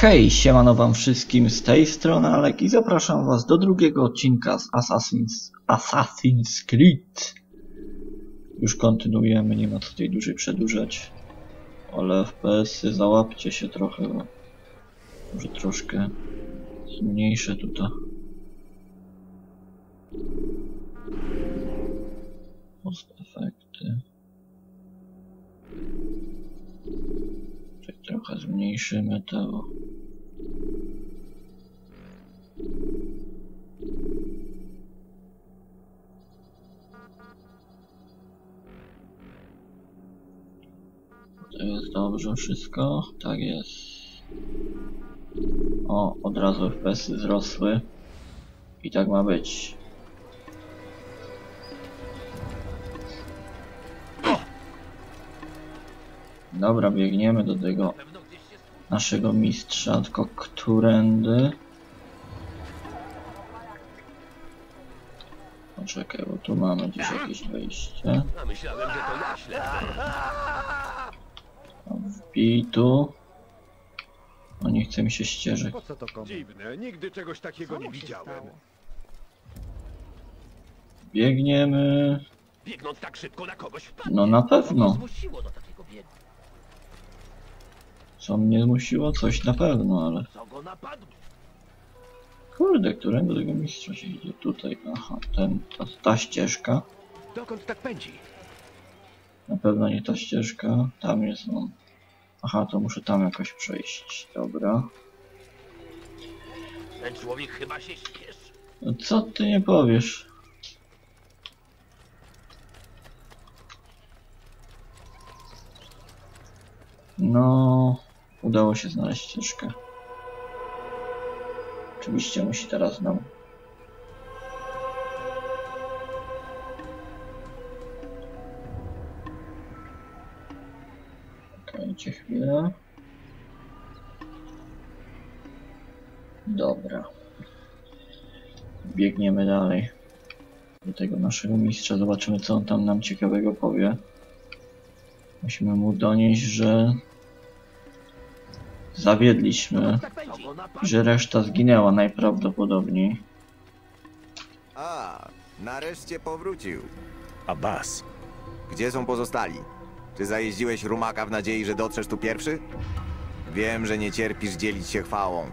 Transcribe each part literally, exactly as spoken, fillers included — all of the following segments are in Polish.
Hej, siemano wam wszystkim, z tej strony Alek i zapraszam was do drugiego odcinka z Assassin's, Assassin's Creed. Już kontynuujemy, nie ma co tutaj dłużej przedłużać. Ale F P S-y załapcie się trochę, bo może troszkę zmniejszę tutaj. Post efekty. Czyli trochę zmniejszymy to. To jest dobrze wszystko? Tak jest. O, od razu F P S-y wzrosły. I tak ma być. Dobra, biegniemy do tego naszego mistrza, tylko którędy? Poczekaj, bo tu mamy gdzieś jakieś wejście. Wbij tu. O, nie chce mi się ścieżek. Dziwne, nigdy czegoś takiego nie widziałem. Biegniemy. Biegnąc tak szybko na kogoś wpadnie. No na pewno. Zmusiło do takiego biegu. Co mnie zmusiło? Coś na pewno, ale... Co go napadło? Kurde, którędy tego mistrza się idzie? Tutaj, aha, ten, ta, ta ścieżka. Dokąd tak pędzi? Na pewno nie ta ścieżka. Tam jest on. Aha, to muszę tam jakoś przejść. Dobra. Ten człowiek chyba się śpieszy. No co ty nie powiesz? No, udało się znaleźć ścieżkę. Oczywiście musi teraz nam... Czekajcie chwilę. Dobra. Biegniemy dalej do tego naszego mistrza. Zobaczymy, co on tam nam ciekawego powie. Musimy mu donieść, że zawiedliśmy, że reszta zginęła najprawdopodobniej. A, nareszcie powrócił. Abbas, Gdzie są pozostali? Czy zajeździłeś rumaka w nadziei, że dotrzesz tu pierwszy? Wiem, że nie cierpisz dzielić się chwałą.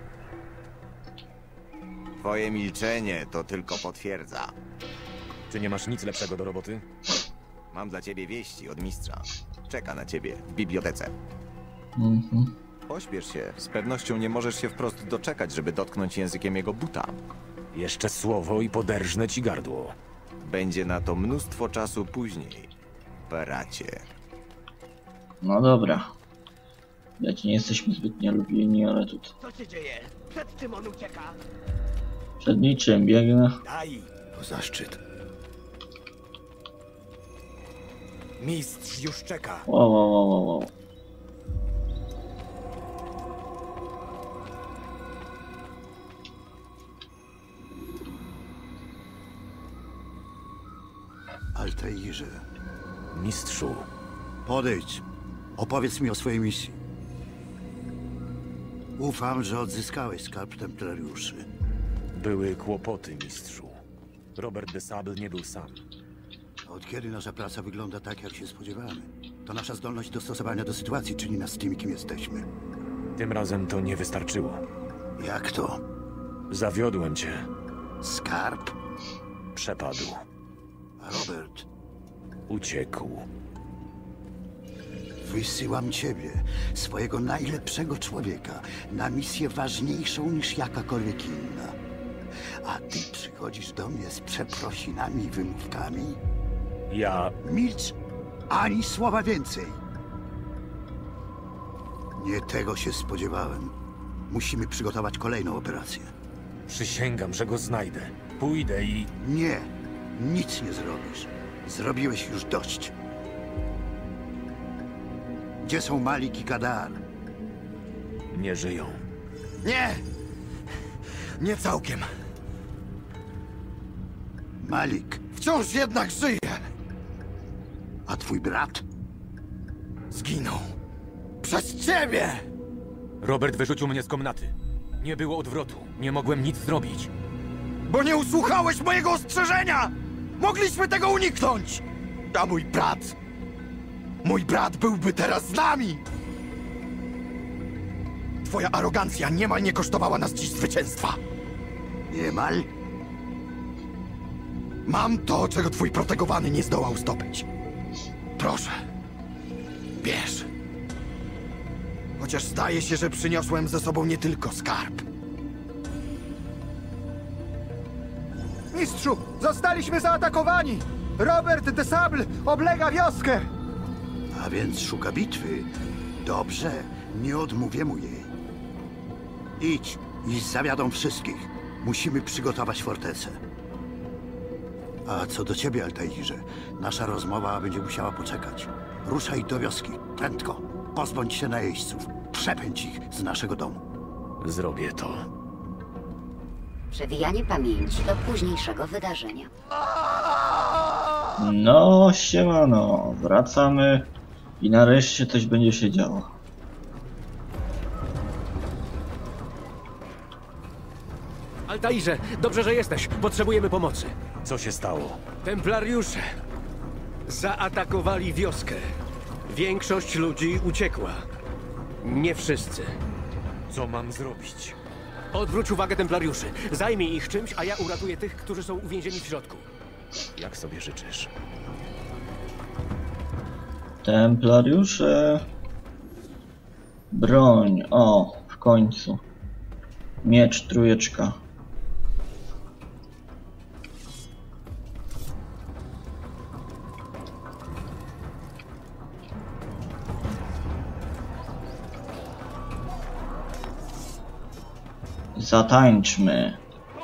Twoje milczenie to tylko potwierdza. czy nie masz nic lepszego do roboty? Mam dla ciebie wieści od mistrza. Czeka na ciebie w bibliotece. Mhm. Pośpiesz się. Z pewnością nie możesz się wprost doczekać, żeby dotknąć językiem jego buta. Jeszcze słowo i poderżnę ci gardło. Będzie na to mnóstwo czasu później, bracie. No dobra. Wiecie, nie jesteśmy zbytnio lubieni, ale tu Co się dzieje? Przed czym on ucieka? przed niczym biegnę. Daj! To zaszczyt. Mistrz już czeka. Wow, wow, wow, wow, wow. Altairze, Mistrzu, podejdź. Opowiedz mi o swojej misji. Ufam, że odzyskałeś skarb templariuszy. były kłopoty, mistrzu. Robert de Sable nie był sam. Od kiedy nasza praca wygląda tak, jak się spodziewamy? To nasza zdolność dostosowania do sytuacji czyni nas tymi, kim jesteśmy. Tym razem to nie wystarczyło. Jak to? Zawiodłem cię. Skarb? Przepadł. A Robert, Uciekł. wysyłam ciebie, swojego najlepszego człowieka, na misję ważniejszą niż jakakolwiek inna. A ty przychodzisz do mnie z przeprosinami i wymówkami? Ja... Milcz, ani słowa więcej. Nie tego się spodziewałem. Musimy przygotować kolejną operację. Przysięgam, że go znajdę. Pójdę i... Nie, nic nie zrobisz. Zrobiłeś już dość. Gdzie są Malik i Kadar? nie żyją. Nie! Nie całkiem. Malik, Wciąż jednak żyje. a twój brat? Zginął. Przez ciebie! Robert wyrzucił mnie z komnaty. Nie było odwrotu. Nie mogłem nic zrobić. Bo nie usłuchałeś mojego ostrzeżenia! Mogliśmy tego uniknąć! A mój brat... Mój brat byłby teraz z nami! Twoja arogancja niemal nie kosztowała nas dziś zwycięstwa. Niemal? Mam to, czego twój protegowany nie zdołał zdobyć. Proszę. Bierz. Chociaż zdaje się, że przyniosłem ze sobą nie tylko skarb. Mistrzu, zostaliśmy zaatakowani! Robert de Sable oblega wioskę! A więc szuka bitwy. Dobrze, nie odmówię mu jej. Idź i zawiadą wszystkich. Musimy przygotować fortecę. A co do ciebie, Altairze, nasza rozmowa będzie musiała poczekać. Ruszaj do wioski, prędko. Pozbądź się najeźdźców. Przepędź ich z naszego domu. Zrobię to. Przewijanie pamięci do późniejszego wydarzenia. No, siemano, wracamy i nareszcie coś będzie się działo. Altairze, dobrze, że jesteś. Potrzebujemy pomocy. Co się stało? Templariusze zaatakowali wioskę. Większość ludzi uciekła. Nie wszyscy. Co mam zrobić? Odwróć uwagę templariuszy. Zajmij ich czymś, a ja uratuję tych, którzy są uwięzieni w środku. Jak sobie życzysz? Templariusze... Broń, o, w końcu. Miecz, trójeczka. Zatańczmy.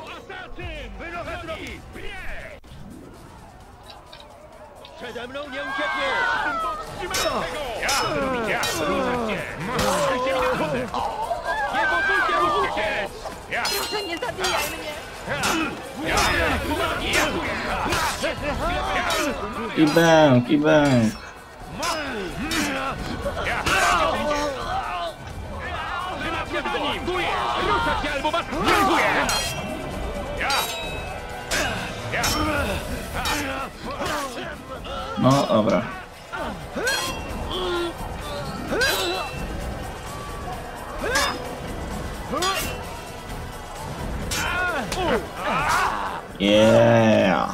Przede mną nie uciekniesz! Ja! Ruszajcie! Nie pozwólcie uciec! Proszę, nie zabijaj mnie! I bęk, i bęk. Trzymajcie za nim! Ruszać się albo was zrealizuję! No, dobra. Yeah.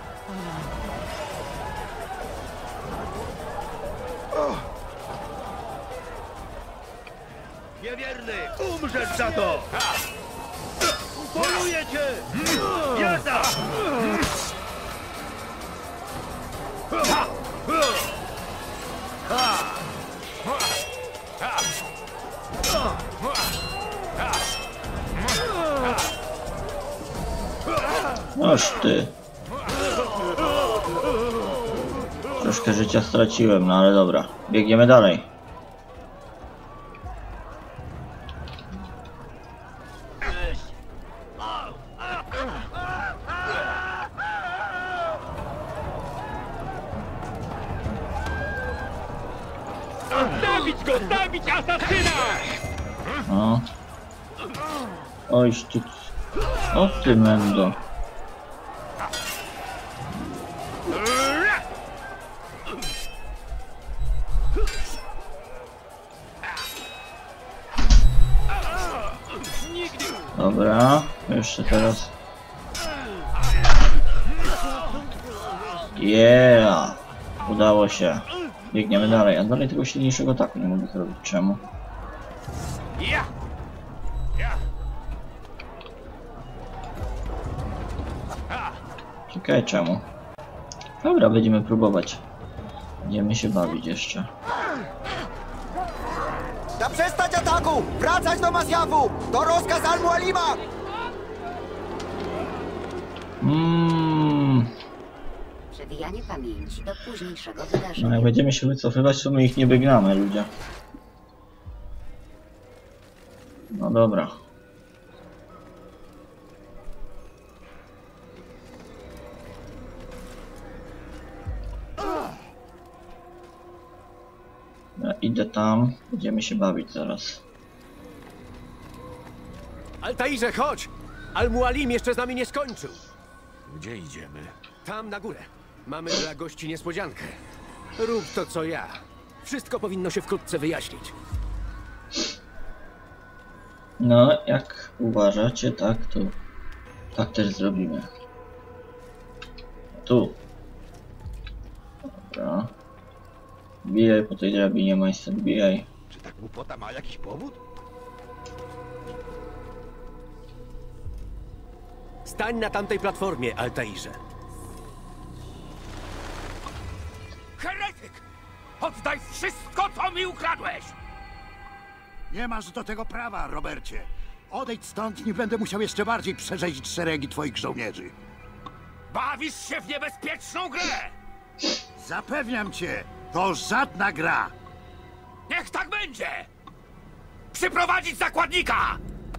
Niewierny! Umrzesz za to! Poluję cię! Jazda! Noż ty. Troszkę życia straciłem, no ale dobra. Biegniemy dalej. Zabić go! Zabić asasyna! O. Oj, ty. O ty mendo. Dobra, jeszcze teraz. Yeah! Udało się. Biegniemy dalej, a dalej tego silniejszego ataku nie mogę zrobić. Czemu? Ciekawe czemu. Dobra, będziemy próbować. Będziemy się bawić jeszcze. Zaprzestać ataku! Wracać do Masjafu! To rozkaz Al-Mualima! Mmm. Przewijanie pamięci do późniejszego No wydarzenia. jak będziemy się wycofywać, to my ich nie wygnamy, ludzie. No dobra. Ja idę tam, będziemy się bawić zaraz. Altairze, chodź! Al-Mualim jeszcze z nami nie skończył. Gdzie idziemy? Tam na górę. Mamy dla gości niespodziankę. Rób to, co ja. Wszystko powinno się wkrótce wyjaśnić. No, jak uważacie, tak to tak też zrobimy. Tu. Dobra. Bijaj po tej drabinie, majster, bijaj. Czy ta głupota ma jakiś powód? Stań na tamtej platformie, Altairze. Heretyk! Oddaj wszystko, co mi ukradłeś! Nie masz do tego prawa, Robercie. Odejdź stąd, nie będę musiał jeszcze bardziej przerzeźć szeregi twoich żołnierzy. Bawisz się w niebezpieczną grę! Zapewniam cię, to żadna gra. Niech tak będzie! Przyprowadzić zakładnika!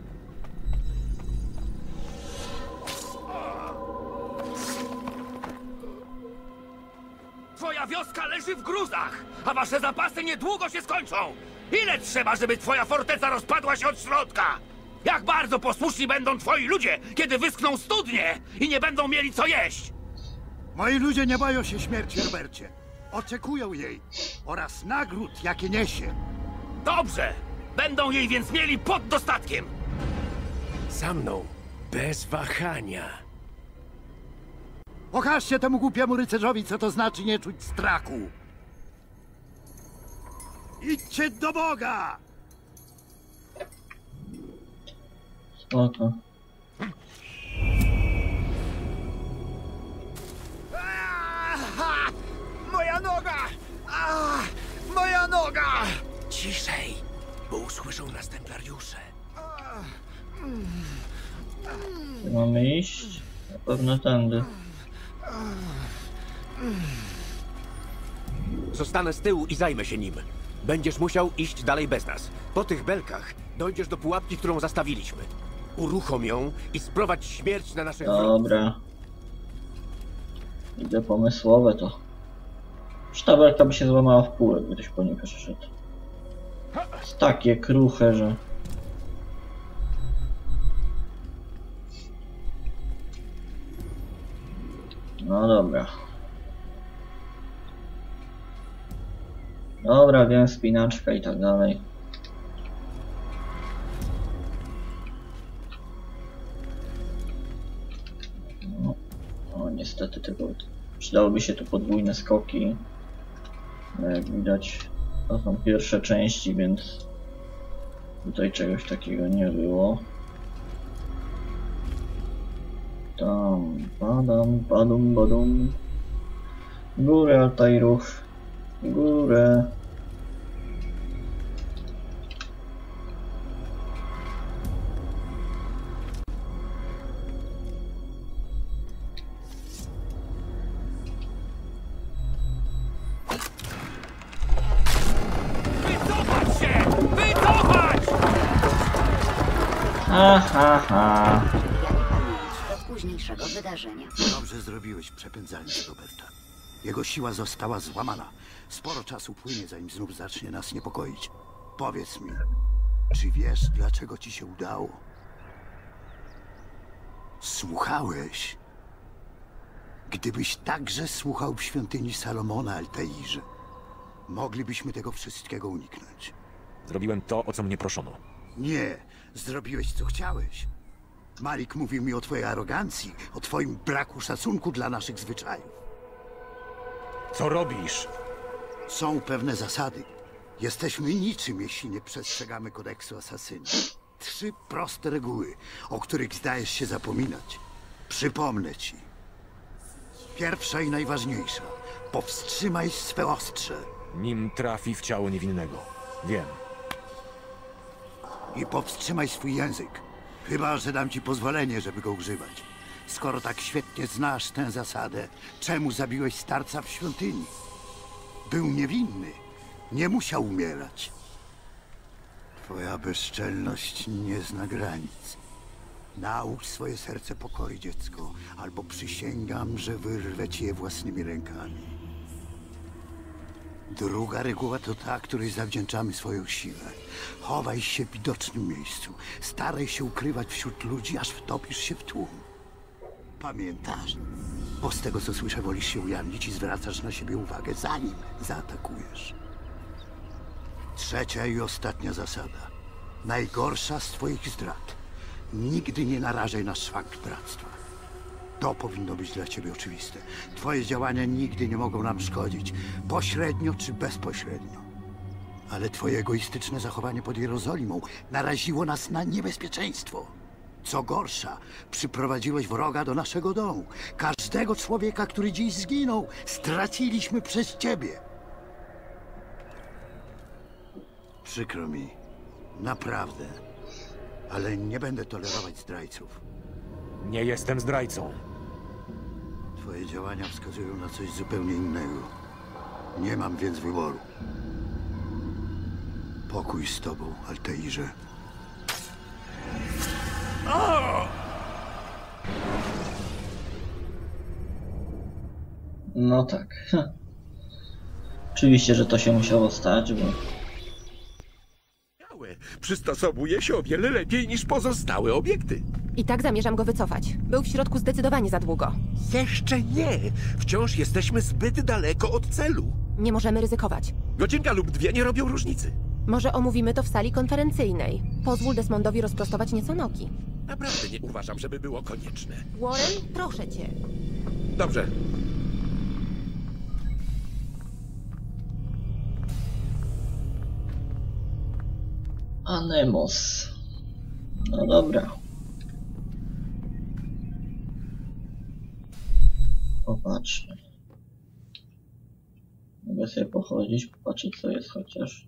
Twoja wioska leży w gruzach, a wasze zapasy niedługo się skończą! Ile trzeba, żeby twoja forteca rozpadła się od środka? Jak bardzo posłuszni będą twoi ludzie, kiedy wyschną studnie i nie będą mieli co jeść? Moi ludzie nie boją się śmierci, Robercie. Oczekują jej oraz nagród, jakie niesie. Dobrze! Będą jej więc mieli pod dostatkiem! Za mną. Bez wahania. Pokażcie temu głupiemu rycerzowi, co to znaczy nie czuć strachu. Idźcie do Boga! Spoko. Aha! Moja noga! A, moja noga! Ciszej, bo usłyszą nas templariusze. Gdzie mamy iść? Na pewno tędy. Zostanę z tyłu i zajmę się nim. Będziesz musiał iść dalej bez nas. Po tych belkach dojdziesz do pułapki, którą zastawiliśmy. Uruchom ją i sprowadź śmierć na naszych wrogów. Dobra. Idę pomysłowe to. Już ta belka by się złamała w pół, jakby ktoś po niej przeszedł. Jest takie kruche, że... No dobra. Dobra, wiem, spinaczka i tak dalej. No, o, niestety tego przydałyby się tu podwójne skoki. No, jak widać, to są pierwsze części, więc tutaj czegoś takiego nie było. Tam, padam, padum, badum. Górę, Altairów. Górę. Wycofać się! Wycofać! Ha, ha, ha. Przebijanie pamięci do późniejszego wydarzenia. Dobrze zrobiłeś, przepędzając Roberta. Jego siła została złamana. Sporo czasu płynie, zanim znów zacznie nas niepokoić. Powiedz mi, czy wiesz, dlaczego ci się udało? Słuchałeś? Gdybyś także słuchał w świątyni Salomona, Altairze, moglibyśmy tego wszystkiego uniknąć. Zrobiłem to, o co mnie proszono. Nie, zrobiłeś co chciałeś. Malik mówił mi o twojej arogancji, o twoim braku szacunku dla naszych zwyczajów. Co robisz? Są pewne zasady. Jesteśmy niczym, jeśli nie przestrzegamy kodeksu asasyna. Trzy proste reguły, o których zdajesz się zapominać. Przypomnę ci. Pierwsza i najważniejsza. Powstrzymaj swe ostrze. Nim trafi w ciało niewinnego. Wiem. I powstrzymaj swój język. Chyba że dam ci pozwolenie, żeby go używać. Skoro tak świetnie znasz tę zasadę, czemu zabiłeś starca w świątyni? Był niewinny. Nie musiał umierać. Twoja bezczelność nie zna granic. Naucz swoje serce pokory, dziecko, albo przysięgam, że wyrwę ci je własnymi rękami. Druga reguła to ta, której zawdzięczamy swoją siłę. Chowaj się w widocznym miejscu. Staraj się ukrywać wśród ludzi, aż wtopisz się w tłum. Pamiętasz? Bo z tego, co słyszę, wolisz się ujawnić i zwracasz na siebie uwagę, zanim zaatakujesz. Trzecia i ostatnia zasada. Najgorsza z twoich zdrad. Nigdy nie narażaj na szwank bractwa. To powinno być dla ciebie oczywiste. Twoje działania nigdy nie mogą nam szkodzić, pośrednio czy bezpośrednio. Ale twoje egoistyczne zachowanie pod Jerozolimą naraziło nas na niebezpieczeństwo. Co gorsza, przyprowadziłeś wroga do naszego domu. Każdego człowieka, który dziś zginął, straciliśmy przez ciebie. Przykro mi. Naprawdę. Ale nie będę tolerować zdrajców. Nie jestem zdrajcą. Twoje działania wskazują na coś zupełnie innego. Nie mam więc wyboru. Pokój z tobą, Altairze. No tak. Oczywiście, że to się musiało stać, bo... Przystosowuje się o wiele lepiej niż pozostałe obiekty. I tak zamierzam go wycofać. Był w środku zdecydowanie za długo. Jeszcze nie. Wciąż jesteśmy zbyt daleko od celu. Nie możemy ryzykować. Godzinka lub dwie nie robią różnicy. Może omówimy to w sali konferencyjnej. Pozwól Desmondowi rozprostować nieco nogi. Naprawdę nie uważam, żeby było konieczne. Warren, proszę cię. Dobrze. Anemos. No dobra. Popatrzmy. Mogę sobie pochodzić, popatrzeć co jest chociaż.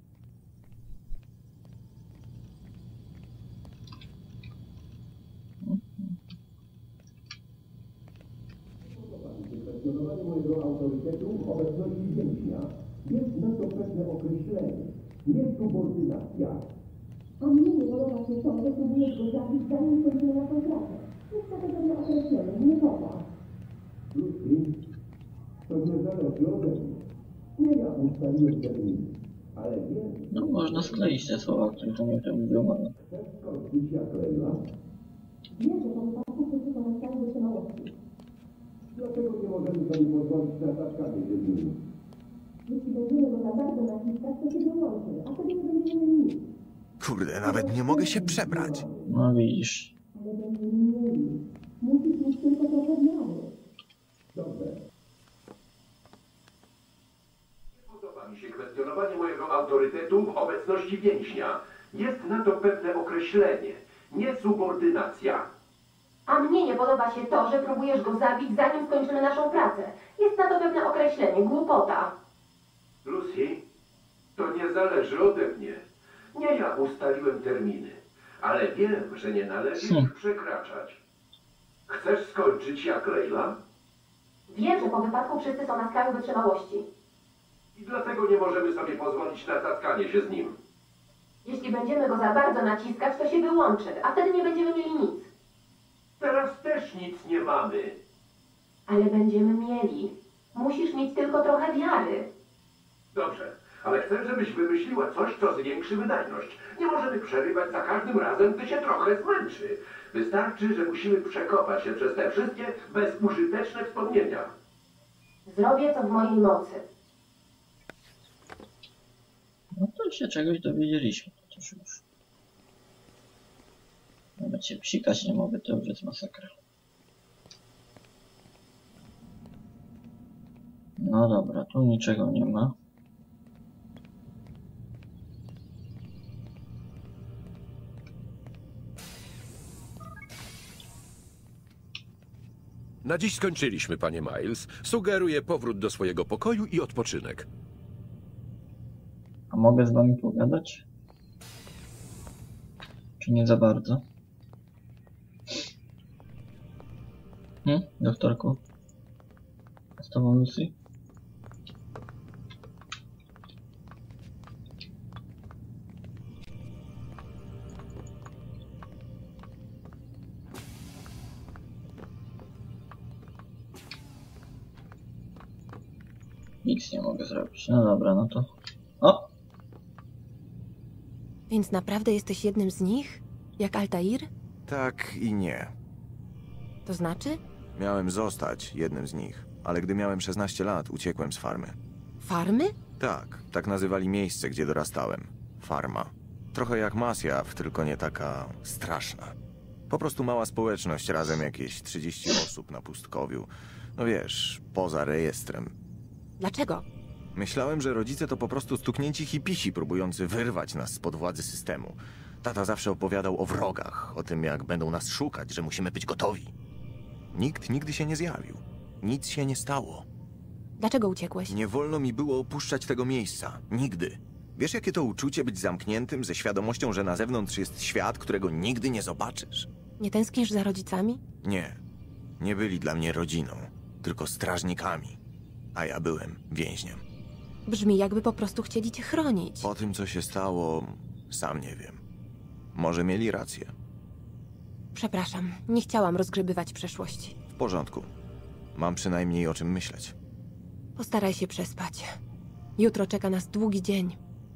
Kwestionowanie mojego autorytetu obecności więźnia jest na to pewne określenie. Niesubordynacja. A mnie nie podoba się to, że próbujesz go zabić, zanim skończymy naszą pracę. Jest to pewne określenie, nie woda. Lucy, to nie zależy ode mnie. Nie ja ustaliłem termin, ale wiem... No można skleić te słowa, które to mnie to mówią, ale... Chcesz skończyć jak Leila? Wiem, że po wypadku wszyscy są na stanie wytrzymałości. Dlaczego nie możemy sobie pozwolić na zatkanie się z nimi? Jeśli będziemy go za bardzo naciskać, to się wyłączy, a wtedy nie będziemy mieli nic. Kurde, nawet nie mogę się przebrać. No widzisz. Ale będziemy mieli. Musisz mieć tylko trochę wiary. Dobrze. Nie podoba mi się kwestionowanie mojego autorytetu w obecności więźnia. Jest na to pewne określenie. Niesubordynacja. A mnie nie podoba się to, że próbujesz go zabić, zanim skończymy naszą pracę. Jest na to pewne określenie, głupota. Lucy, to nie zależy ode mnie. Nie ja ustaliłem terminy, ale wiem, że nie należy ich przekraczać. Chcesz skończyć jak Leila? Wiem, że po wypadku wszyscy są na skraju wytrzymałości. I dlatego nie możemy sobie pozwolić na tatkanie się z nim. Jeśli będziemy go za bardzo naciskać, to się wyłączy, a wtedy nie będziemy mieli nic. Teraz też nic nie mamy. Ale będziemy mieli. Musisz mieć tylko trochę wiary. Dobrze, ale chcę, żebyś wymyśliła coś, co zwiększy wydajność. Nie możemy przerywać za każdym razem, gdy się trochę zmęczy. Wystarczy, że musimy przekopać się przez te wszystkie bezużyteczne wspomnienia. Zrobię co w mojej mocy. No to się czegoś dowiedzieliśmy. Chociaż już. Nawet się psikać nie mogę, to już jest masakra. No dobra, tu niczego nie ma. Na dziś skończyliśmy, panie Miles. Sugeruję powrót do swojego pokoju i odpoczynek. A mogę z wami pogadać? Czy nie za bardzo? Hmm, doktorku? Z tobą Lucy? Nic nie mogę zrobić. No dobra, no to... O! Więc naprawdę jesteś jednym z nich? Jak Altair? Tak i nie. To znaczy? Miałem zostać jednym z nich, ale gdy miałem szesnaście lat, uciekłem z farmy. Farmy? Tak, tak nazywali miejsce, gdzie dorastałem. Farma. Trochę jak Masjaw, tylko nie taka straszna. Po prostu mała społeczność, razem jakieś trzydzieści osób na pustkowiu. No wiesz, poza rejestrem. Dlaczego? Myślałem, że rodzice to po prostu stuknięci hipisi próbujący wyrwać nas spod władzy systemu. Tata zawsze opowiadał o wrogach, o tym jak będą nas szukać, że musimy być gotowi. Nikt nigdy się nie zjawił. Nic się nie stało. Dlaczego uciekłeś? Nie wolno mi było opuszczać tego miejsca. Nigdy. Wiesz, jakie to uczucie być zamkniętym ze świadomością, że na zewnątrz jest świat, którego nigdy nie zobaczysz? Nie tęsknisz za rodzicami? Nie. Nie byli dla mnie rodziną, tylko strażnikami. A ja byłem więźniem. Brzmi, jakby po prostu chcieli cię chronić. Po tym, co się stało, sam nie wiem. Może mieli rację. Przepraszam, nie chciałam rozgrzebywać przeszłości. W porządku. Mam przynajmniej o czym myśleć. Postaraj się przespać. Jutro czeka nas długi dzień.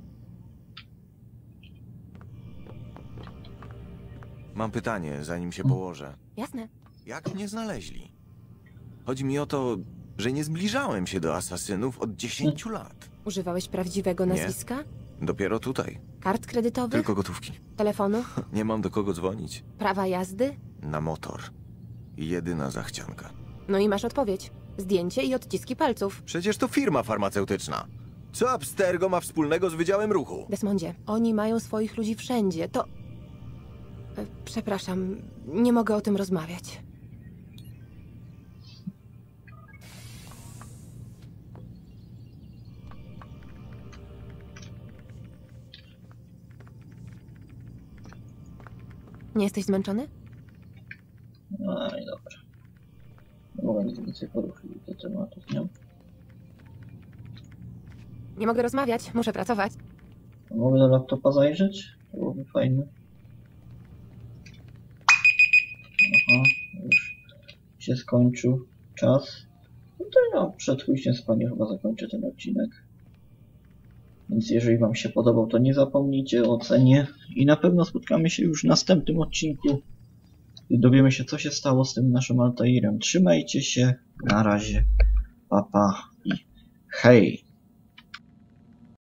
Mam pytanie, zanim się położę. Jasne. Jak mnie znaleźli? Chodzi mi o to, że nie zbliżałem się do asasynów od dziesięciu lat. Używałeś prawdziwego Nie. nazwiska? Dopiero tutaj. Kart kredytowych? Tylko gotówki. Telefonu? Nie mam do kogo dzwonić. Prawa jazdy? Na motor. Jedyna zachcianka. No i masz odpowiedź. Zdjęcie i odciski palców. Przecież to firma farmaceutyczna. Co Abstergo ma wspólnego z Wydziałem Ruchu? Desmondzie, oni mają swoich ludzi wszędzie. To... E, Przepraszam, nie mogę o tym rozmawiać. Nie jesteś zmęczony? No i dobra. Nie mogę nic więcej poruszyć do tematów, nie? Nie mogę rozmawiać, muszę pracować. Mogę do laptopa zajrzeć? To byłoby fajne. Aha, już się skończył czas. No to ja przed pójściem spania chyba zakończę ten odcinek. Więc jeżeli wam się podobał, to nie zapomnijcie o ocenie. I na pewno spotkamy się już w następnym odcinku. I dowiemy się, co się stało z tym naszym Altairem. Trzymajcie się. Na razie. Pa, pa i hej.